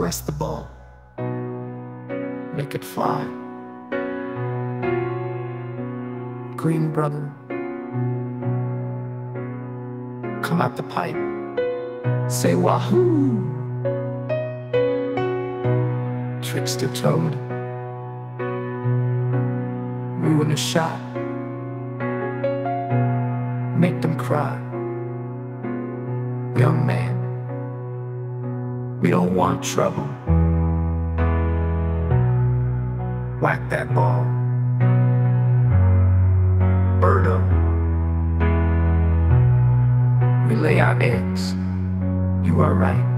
caress the ball, make it fly. Green brother, come out the pipe, say wahoo. Trickster Toad, ruin a shot, make them cry. Young man, we don't want trouble. Whack that ball. Birdo, we lay our eggs. You are right.